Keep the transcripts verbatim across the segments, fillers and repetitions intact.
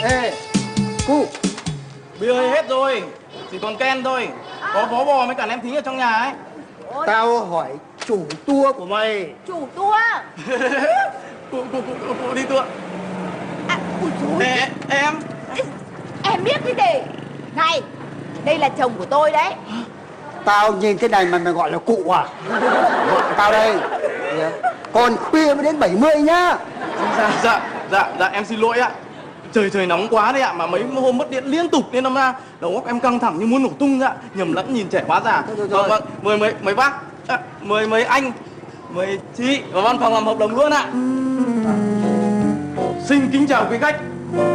Ê, cu. Bia hết rồi, chỉ còn Ken thôi. Có bó bò với cả nem thính ở trong nhà ấy. Ôi. Tao hỏi chủ tour của mày. Chủ tour. Cụ, cụ, cụ, cụ, cụ đi tour. À, ui dồi. Ê, em. Em biết cái gì? Này, đây là chồng của tôi đấy. Tao nhìn thế này mà mày gọi là cụ à? Tao đây. Còn khuya mới đến bảy mươi nhá. Dạ, dạ, dạ, dạ, em xin lỗi ạ. Trời trời nóng quá đấy ạ, mà mấy hôm mất điện liên tục nên năm ra đầu óc em căng thẳng như muốn nổ tung ạ. Nhầm lẫn nhìn trẻ quá già. Vâng, vâng, mời mấy mấy bác, à, mời mấy anh, mời chị vào văn phòng làm hợp đồng luôn ạ. Xin kính chào quý khách.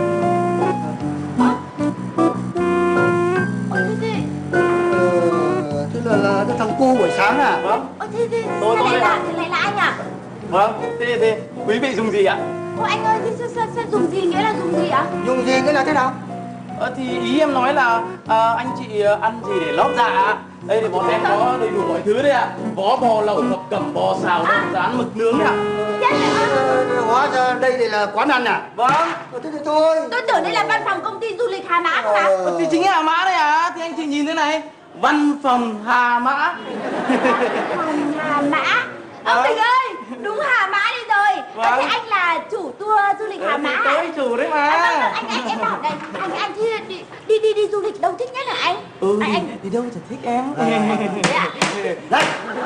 Thế là, là cái thằng cu buổi sáng à? Vâng. Ơ thế thế Tôi lại tôi là thế lại là anh à? Vâng, thế thế quý vị dùng gì ạ? Ôi anh ơi, thế sao, sao, sao dùng gì, nghĩa là dùng gì ạ? Dùng gì cái là thế nào? Ờ, thì ý em nói là à, anh chị ăn gì để lót dạ ạ? Đây thì bọn em có đầy đủ mọi thứ đấy ạ. Vó bò lẩu thập cẩm bò xào đậu rán mực nướng đấy ạ. Hóa ra đây thì là quán ăn à? Vâng. Ờ, thế thì thôi. Tôi tưởng đây là văn phòng công ty du lịch Hà Mã cơ mà. Ờ, thì chính là Hà Mã đấy à? Thì anh chị nhìn thế này, văn phòng Hà Mã. Phòng Hà Mã. Ông Tình ơi, đúng Hà Mã đi rồi. Vâng. Ờ, thế anh là chủ tour du lịch Hà Mã à? Tới chủ đấy mà. À, vâng, vâng, anh anh em bảo này, anh anh thì đi đi đi, đi du lịch đâu thích nhất là anh? Ừ, anh, đi, anh... đi đâu chả thích em. Thế à? Đấy.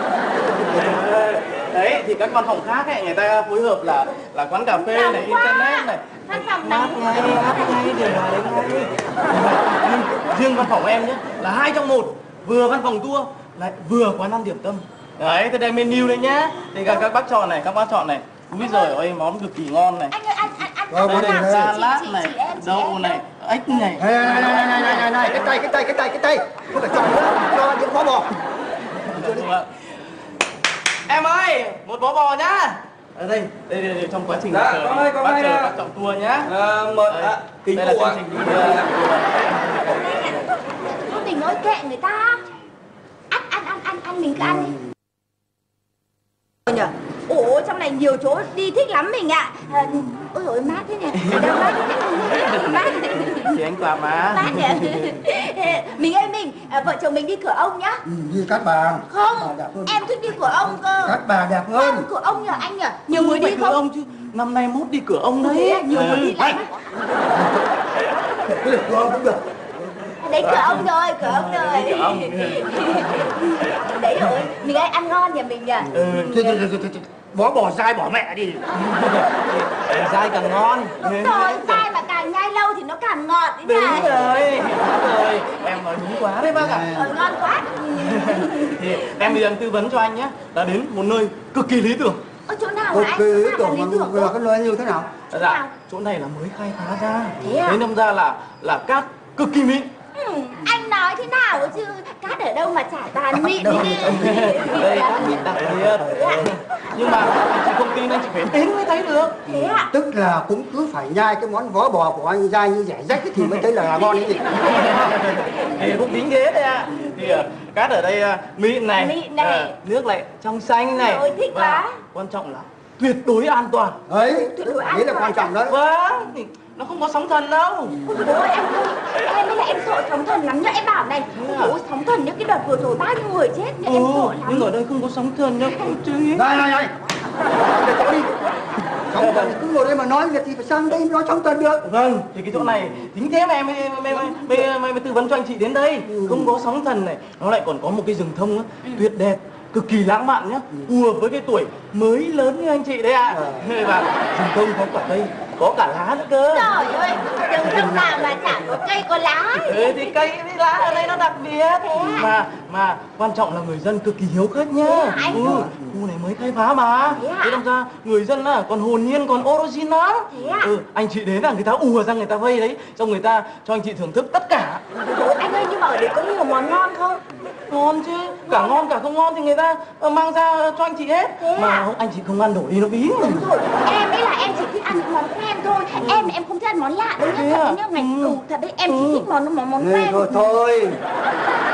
Đấy thì các văn phòng khác ấy, người ta phối hợp là là quán cà phê này, internet này. Văn phòng mát nóng ngay, mát ngay, điều hòa đấy ngay. Nhưng riêng văn phòng em nhé, là hai trong một, vừa văn phòng tour lại vừa quán ăn điểm tâm. Đấy, thế đây menu đấy nhá. Thì các, các bác chọn này, các bác chọn này. Úi giời ơi, món cực kỳ ngon này. Anh ơi, anh anh anh Ờ, anh đây làm này. Salad chị, chị, này, chị em, chị đậu em. này, ếch này. Này, này, này, này, này, này, này, cái tay, cái tay, cái tay, cái tay. Không phải chọn nữa, cho những bó bò. Em ơi, một bó bò nhá. Ở đây, đây, đây, đây trong quá trình Dạ, chờ con ơi, con bác ơi chờ nè. bác chọn tour nhá. À, mời Đây, à, kính đây là cụ chương ạ. trình đi. Thôi mình nói kệ người ta. Ăn ăn ăn ăn ăn mình cứ ăn đi. Nhờ. Ủa trong này nhiều chỗ đi thích lắm mình ạ. À, ôi dồi mát thế nhỉ. Đâu mát thế mát. Thì anh qua má. Mát nhỉ. Mình ơi mình, à, vợ chồng mình đi cửa ông nhá. Ừ, đi Cát Bà. Không, Cát Bà đẹp hơn. em thích đi cửa ông cơ. Cát Bà đẹp Không, hơn. cửa ông nhờ anh nhờ. Nhiều người đi cửa không? ông chứ. Năm nay mốt đi cửa ông đấy. Nhiều người đi lắm. Cái được cửa ông cũng được. Đấy cửa ông rồi, cửa ông rồi. Cửa ông. Đấy rồi, mình ơi ăn ngon nhà mình nhỉ. Ừ. Thôi, thôi, thôi, thôi, thôi. Bó bò dai bỏ mẹ đi. Dai càng ngon. Đúng rồi, dai mà càng nhai lâu thì nó càng ngọt đấy Đúng nhỉ. rồi, đúng rồi. Em nói đúng quá đấy bác ạ. Ờ, ngon quá. Thì em bây giờ em tư vấn cho anh nhé, là đến một nơi cực kỳ lý tưởng. Ở chỗ nào Một hả anh? cái Chỗ lý nào là tưởng lý mà tưởng? là cái loại như thế nào? Dạ, chỗ này là mới khai phá ra. Thế à? Thế đâm ra là là cát cực kỳ mịn. Ừ, anh nói thế nào chứ cát ở đâu mà chả toàn mịn Đâu, đi. Đây cát mịn đặc biệt. Nhưng mà anh chị không tin anh chị phải đến mới thấy được. Thế ạ? Tức là cũng cứ phải nhai cái món vó bò của anh dai như rẻ rách thì mới thấy là ngon đấy gì. Thì cũng tính thế đấy ạ. Thì uh, cát ở đây uh, mịn này, Mịn này. uh, nước lại trong xanh này. Rồi, thích Và quá. quan trọng là tuyệt đối an toàn. Đấy, Tuyệt đối an đấy là toàn. quan trọng đấy. Vâng, thì nó không có sóng thần đâu. Ôi dồi ôi, em ơi, em ấy là em sợ sóng thần lắm nhá. Em bảo này, ôi dồi ôi, sóng thần nhá, cái đợt vừa rồi bao nhiêu người chết nhá, em sợ lắm. Nhưng ở đây không có sóng thần đâu cô chứ. Này, này, này. Để chỗ đi. Sóng thần cứ ngồi đây mà nói việc thì phải sang đây nói sóng thần được. Vâng, thì cái chỗ này chính thế mà em mới, mới, mới, mới, mới, mới tư vấn cho anh chị đến đây. Ừ. Không có sóng thần này, nó lại còn có một cái rừng thông á, tuyệt đẹp, cực kỳ lãng mạn nhá, phù hợp với cái tuổi mới lớn như anh chị đấy ạ. Và rừng thông có quả cây, có cả lá nữa cơ. Trời ơi, đừng lúc nào mà chẳng có cây có lá. Ừ, thì cây với lá ở đây nó đặc biệt. Mà mà quan trọng là người dân cực kỳ hiếu khách nhá. Thế hả anh? Ừ, khu này mới khai phá mà. Thế hả? Thế đâm ra người dân á còn hồn nhiên, còn origin lắm. Thế à? Ừ, anh chị đến là người ta ùa ra người ta vây đấy, xong người ta cho anh chị thưởng thức tất cả. Ôi, anh ơi, nhưng mà ở đây có nhiều món ngon không? Ngon chứ, cả ngon cả không ngon thì người ta ờ, mang ra cho anh chị hết. Thế Mà à? không, anh chị không ăn đổ đi nó phí. Đúng rồi, em ấy là em chỉ thích ăn những món quen thôi. Em em không thích ăn món lạ đâu nhá. Thế Thật à? nhá, ngày Ừ. ừ, thật đấy, em Ừ. chỉ thích món món món Này, quen. thôi thôi.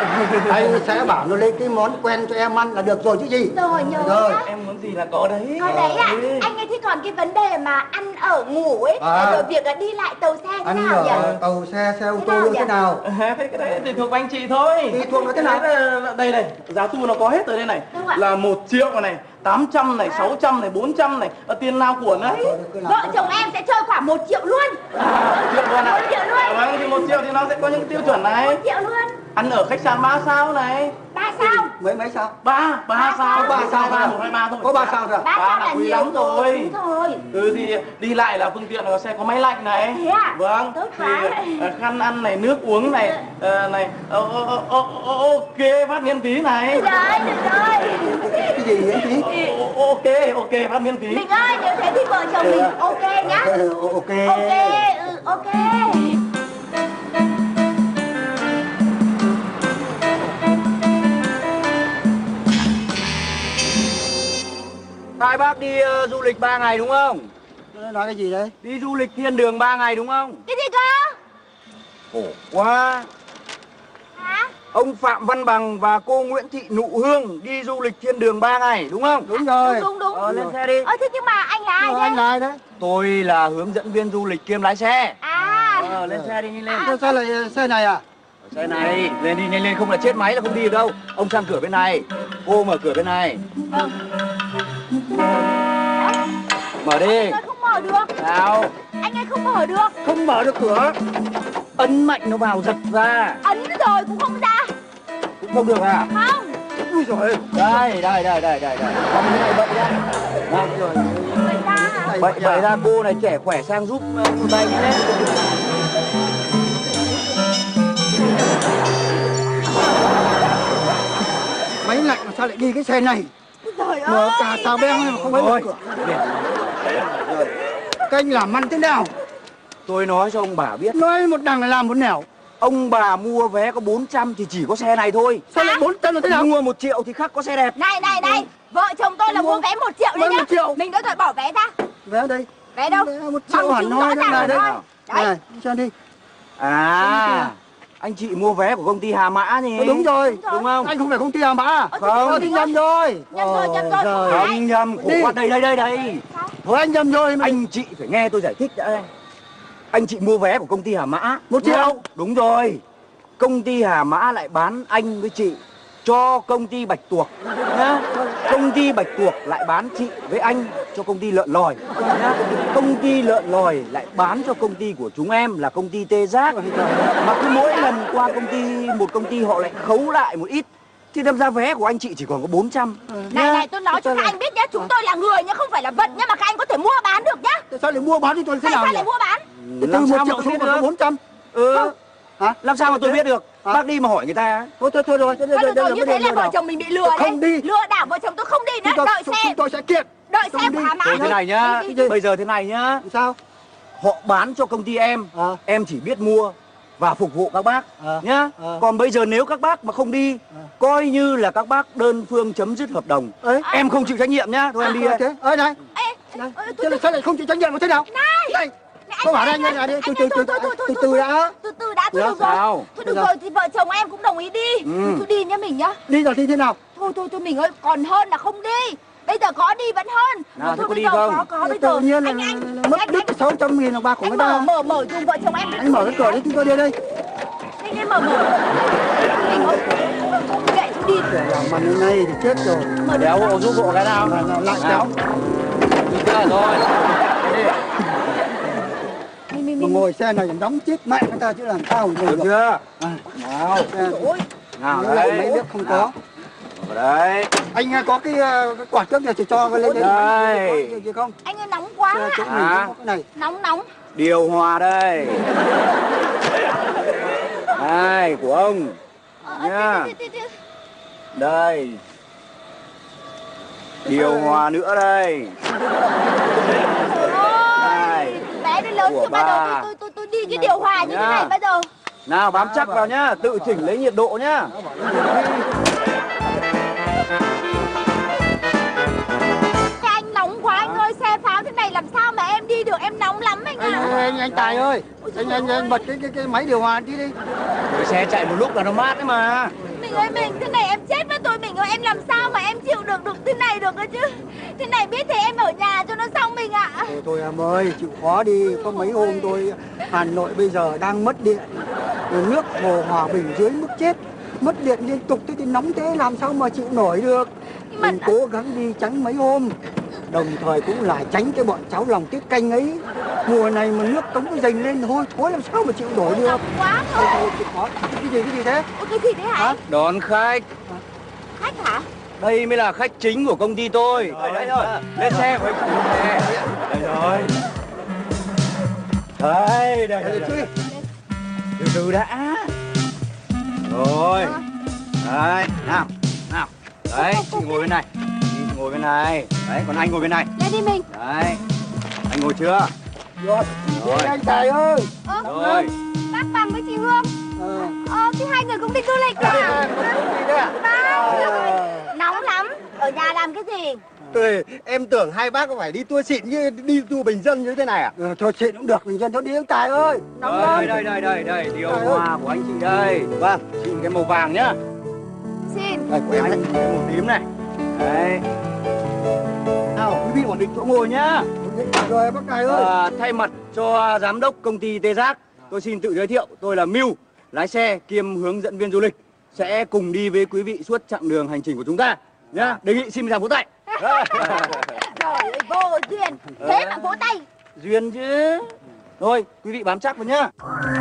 Anh sẽ bảo nó lấy cái món quen cho em ăn là được rồi chứ gì. Rồi nhớ Rồi. nhá. Em muốn gì là có đấy. Có đấy ạ. Ừ. Anh ấy thì còn cái vấn đề mà ăn ở ngủ ấy, À. rồi việc là đi lại tàu xe thế Ăn nào nhỉ? ở tàu xe, xe ô Thế tô nào như nhỉ? thế nào? À, thế cái đấy thì thuộc anh chị thôi. Thì thuộc nó thế nào? Cái đấy là- đây này, giá thu nó có hết rồi đây này. Đúng ạ. Là một triệu này, tám trăm này, sáu trăm này, bốn trăm này, ở tiền nào của đấy. Thôi, cứ làm Vợ cái chồng em sẽ chơi khoảng một triệu luôn. À, triệu luôn ạ. Một triệu luôn. À, vâng, thì một triệu thì nó sẽ có những tiêu chuẩn này. Một triệu luôn. Ăn ở khách sạn ba sao này. Ba sao? mấy mấy sao? Ba, ba sao, Có ba sao ba, thôi. một hai ba thôi. Có ba sao thôi. Ba Ba sao là là quý nhiều lắm rồi. Đúng thôi. Ừ thì đi lại là phương tiện là xe có máy lạnh này. Thế à? Vâng. Tốt Thì quá. ờ, khăn ăn này, nước uống này, ờ, này, ờ, ờ, ờ, ờ, ờ, ok phát miễn phí này. Được rồi, được rồi. Cái gì miễn phí? Ờ, ok, ok phát miễn phí. Mình ơi, nếu thế thì vợ chồng mình ok nhá. Ừ, ok. Ok, ừ, ok. Hai bác đi ờ, du lịch ba ngày đúng không? Nó nói cái gì đấy? Đi du lịch thiên đường ba ngày đúng không? Cái gì cơ? Khổ quá. Hả? Ông Phạm Văn Bằng và cô Nguyễn Thị Nụ Hương đi du lịch thiên đường ba ngày đúng không? Đúng rồi. Đúng, đúng, đúng. Ờ, lên xe đi. Ờ, thế nhưng mà anh là ai Rồi, thế? anh là ai đấy? Tôi là hướng dẫn viên du lịch kiêm lái xe. À. Ờ, lên xe đi, nhanh lên. Sao, sao lại xe này à? Xe này, lên đi, nhanh lên, không là chết máy là không đi được đâu. Ông sang cửa bên này, cô mở cửa bên này. Vâng. Mở đi. Anh ơi, không mở được. Nào, Anh ấy không mở được. không mở được cửa. Ấn mạnh nó vào giật ra. Ấn rồi cũng không ra. Cũng không được à? Không. Ui giời. Đây, đây, đây, đây, đây, đây. Con cái này bậy ra. Nào, rồi. Người ta hả? Vậy vậy ra cô này trẻ khỏe sang giúp uh, một tay đi lên. Máy lạnh mà sao lại đi cái xe này? Trời Mở ơi. cả xà beng mà không phải mở Thôi, cửa. Các anh làm ăn thế nào? tôi nói cho ông bà biết, Nói một đằng là làm một nẻo. ông bà mua vé có bốn trăm thì chỉ có xe này thôi. Sao lại bốn trăm là thế nào? Mua một triệu thì khắc có xe đẹp. Này, này, này. Vợ chồng tôi là Mua- mua vé một triệu đấy mua nhá. một triệu. Mình đã rồi bỏ vé ra. Vé ở đây. Vé đâu? Vé một Bằng triệu hẳn chứng hoi rõ đây ràng này rồi đấy. thôi. Đấy. Này, cho đi. À, anh chị mua vé của công ty Hà Mã nhỉ? Ờ, đúng rồi. Đúng không? Anh không phải công ty Hà Mã à? Ờ, thì Không, tôi thì đi nhầm rồi. Nhầm rồi, nhầm rồi, Ôi không giời. phải. Không nhầm, khổ Đi. quá, đây, đây, đây, đây. Thôi anh nhầm rồi. Anh... Anh chị phải nghe tôi giải thích đã. Anh chị mua vé của công ty Hà Mã. Một triệu. Đúng không? Đúng rồi. Công ty Hà Mã lại bán anh với chị cho công ty Bạch Tuộc nhá. Công ty Bạch Tuộc lại bán chị với anh cho công ty Lợn Lòi nhá. Công ty Lợn Lòi lại bán cho công ty của chúng em là công ty Tê Giác. Mà cứ mỗi lần qua công ty một công ty họ lại khấu lại một ít thì đâm ra vé của anh chị chỉ còn có bốn trăm. Này, này, tôi nói cho các anh biết nhá. Chúng tôi là người nhá, không phải là vật nhá. Mà các anh có thể mua bán được nhá. Tại sao lại mua bán cho tôi thế Tại nào sao nhỉ? lại mua bán? Từ Làm một sao mà triệu tôi xuống biết còn có được? bốn trăm. Ừ. Hả? Làm sao mà tôi biết được? Hả? Bác đi mà hỏi người ta. Thôi thôi thôi rồi. Đây, Thôi đây, được đây rồi, là như vấn đề thế là lừa vợ đảo. chồng mình bị lừa đấy. Không đi. Lừa đảo vợ chồng tôi không đi nữa. Chúng tôi, Đợi chúng, xe. chúng tôi sẽ kiện. Đợi Không xe đi. của Hà Mã. Thôi thế này nhá, Đi, đi, đi. bây giờ thế này nhá. Sao? Họ bán cho công ty em, À. em chỉ biết mua và phục vụ các bác À. nhá. À. Còn bây giờ nếu các bác mà không đi, À. coi như là các bác đơn phương chấm dứt hợp đồng. Ấy. Em không chịu trách nhiệm nhá, thôi em đi Ờ, đây. thế. Ơi này. Ê, Này. ê, Thế tôi- là sao lại không chịu trách nhiệm thế nào? Này. Này. Này, Không bảo anh đây, ơi, anh ơi, anh từ ơi, từ thôi, từ thôi, thôi, từ thôi, từ thôi, đã. Từ từ đã, thôi Dạ, được rồi. sao? Thôi được Dạ. rồi, thì vợ chồng em cũng đồng ý đi. Ừ. Thôi đi nhá mình nhá. Đi rồi đi thế nào? Thôi thôi thôi mình ơi, còn hơn là không đi. Bây giờ có đi vẫn hơn. Nào, Thôi, thế có bây đi giờ không? Có, có bây Tự giờ. nhiên là Anh, anh, là anh, mất anh, đứt sáu trăm nghìn đồng bạc của anh người mở, ta. mở, mở dùng vợ chồng em. Anh mở cái cửa đấy chúng tôi đi đây. Anh em mở, mở. Mình ơi, kệ tôi đi. Để làm màn hôm nay thì chết rồi. Mở được Đéo không? hộ giúp hộ cái nào. Nào, nào, lại Nào. Đi chưa rồi. Đi. Mình, mình, Mà mình. ngồi xe này đóng chết mẹ người ta chứ làm sao mà ngồi Được được. chưa? À, Nào. Ôi, Nào mấy mấy đấy. biết không có. Ở đây. Anh có cái, ờ, cái quạt trước nhà thì cho lên đấy. Đây. Có gì không? anh ơi nóng quá. Ờ, chỗ ạ. mình À. có cái này. Nóng, nóng. Điều hòa đây. Đây, của ông. Ờ, Nha. tí, tí, tí, tí. Đây. Điều hòa nữa đây. Trời ơi, bé nó lớn Của chưa bao giờ bà. tôi, tôi, tôi, tôi đi cái điều hòa như thế Nha. này bao giờ. Nào bám chắc vào nhá, tự chỉnh lấy nhiệt độ nhá. Thế anh nóng quá anh ơi, xe pháo thế này làm sao mà em đi được, em nóng lắm anh Anh, ạ. anh, anh, anh Tài ơi, anh, anh, anh bật cái, cái, cái máy điều hòa đi đi. Cái xe chạy một lúc là nó mát đấy mà. Mình ơi mình, thế này em chết với tôi mình ơi. Em làm sao mà em chịu được được thế này được cơ chứ. Thế này biết thế em ở nhà cho nó xong mình ạ. Thôi thôi em ơi, chịu khó đi. Có mấy hôm tôi Hà Nội bây giờ đang mất điện. Nước hồ Hòa Bình dưới mức chết. Mất điện liên tục thế thì nóng thế làm sao mà chịu nổi được. Nhưng mà... Mình cố gắng đi tránh mấy hôm. Đồng thời cũng là tránh cái bọn cháu lòng tiết canh ấy. Mùa này mà nước cống nó dành lên hôi thối làm sao mà chịu nổi được. Nóng quá Thôi thôi. thôi chịu khó. Cái gì cái gì thế? Ôi cái gì thế hả? Hả? Đón khách. Khách hả? Đây mới là khách chính của công ty tôi. Đây, đây rồi. Lên xe của anh. Đây rồi. Đây, đây, đây, đây. Từ từ đã. Rồi. Đấy, nào, nào. Đấy, chị ngồi bên này. Chị ngồi bên này. Đấy, còn anh ngồi bên này. Lên đi mình. Đấy. Anh ngồi chưa? Rồi, Rồi. anh Tài ơi. Ơ, Rồi. bác Bằng với chị Hương. Ờ. Ờ, thì hai người cũng đi du lịch à? Vâng. Nóng lắm. Ở nhà làm cái gì? Tôi, em tưởng hai bác có phải đi tour xịn như đi tour bình dân như thế này à? Ờ, thôi xịn cũng được, mình dân thôi đi anh Tài ơi. Nóng Đây, lắm. đây, đây, đây, đây, điều hòa của anh chị đây. Vâng, chị cái màu vàng nhá. Xin. Đây của em đấy. Anh cái màu tím này. Đấy. Nào, quý vị ổn định chỗ ngồi nhá. Rồi bác Tài ơi. À, thay mặt cho giám đốc công ty Tê Giác, tôi xin tự giới thiệu, tôi là Mưu, lái xe kiêm hướng dẫn viên du lịch, sẽ cùng đi với quý vị suốt chặng đường hành trình của chúng ta nhá. Đề nghị xin chào vỗ tay. Trời ơi, vô duyên. Thế mà vỗ tay. Duyên chứ. Thôi, quý vị bám chắc vào nhá.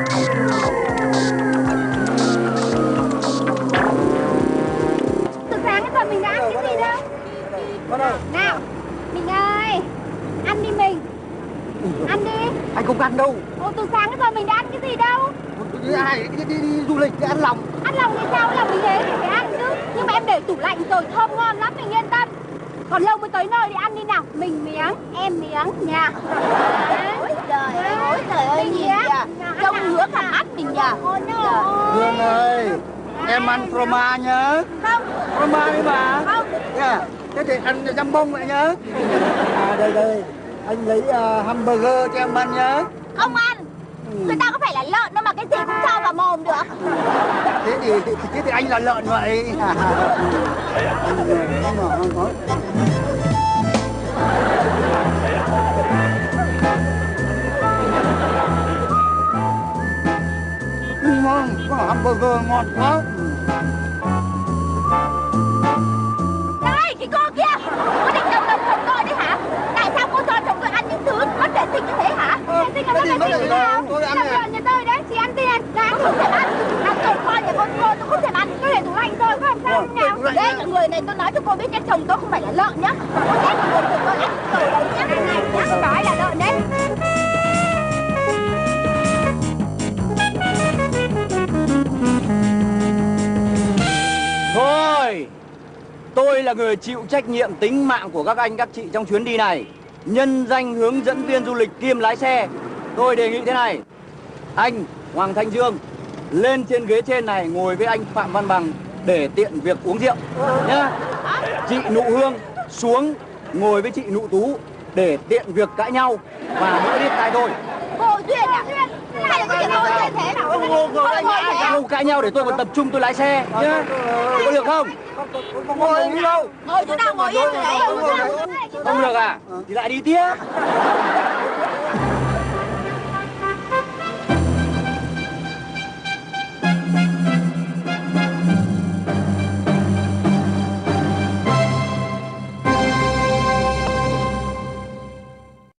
Từ sáng đến giờ mình đã ăn cái gì đâu. Bắt đầu. Nào, mình ơi. Ăn đi mình. Ăn đi. Anh không ăn đâu. Ồ, từ sáng đến giờ mình đã ăn cái gì đâu. Đi, ai, đi, đi, đi du lịch đi ăn lòng. Ăn lòng thì sao, lòng mình thế thì phải ăn chứ. Nhưng mà em để tủ lạnh rồi, thơm ngon lắm, mình yên tâm. Còn lâu mới tới nơi thì ăn đi nào. Mình miếng, em miếng nha. Ôi trời ơi, ôi trời ơi, nhìn kìa. Trông ngứa cả mắt mình nhờ. Ôi trời Hương ơi, em ăn froma nhá. Không, Froma đi mà. không. Yeah. Thế thì ăn jambon lại nhá. À đây đây. Anh lấy uh, hamburger cho em ăn nhá. Không ăn. Người ta có phải là lợn đâu mà cái gì cũng cho vào mồm được. Thế thì, thì thế thì anh là lợn vậy. Ngon, có hamburger ngon quá. Đây, cái cô kia. Cô định đồng đồng chồng tôi đấy hả? Tại sao cô cho chồng tôi ăn những thứ mất vệ sinh như thế hả? Ờ, Vệ sinh là cái mất gì vệ mất vệ sinh sinh? nào? Tôi ăn Làm này. lợn nhà tôi đấy, chị ăn tiền. Là ăn không thể ăn. Làm chồng con nhà con cô tôi không thể ăn. Tôi để tủ lạnh rồi, có làm sao không nào? Đấy, những người này tôi nói cho cô biết cái chồng tôi không phải là lợn nhá. Cô ghét người chồng tôi ăn đồ đấy nhá. Này này nhá, nói là lợn đấy. Thôi, tôi là người chịu trách nhiệm tính mạng của các anh các chị trong chuyến đi này. Nhân danh hướng dẫn viên du lịch kiêm lái xe, tôi đề nghị thế này. Anh Hoàng Thanh Dương lên trên ghế trên này ngồi với anh Phạm Văn Bằng để tiện việc uống rượu nhá. Chị Nụ Hương xuống ngồi với chị Nụ Tú để tiện việc cãi nhau và đỡ biết tai thôi. Vô duyên à? Hay là có chuyện vô duyên thế nào? Không ngồi thế à? Không cãi nhau để tôi còn tập trung tôi lái xe nhá. Có được không? Không ngồi đâu. Ngồi chỗ nào ngồi yên rồi đấy. Không được à? Thì lại đi tiếp.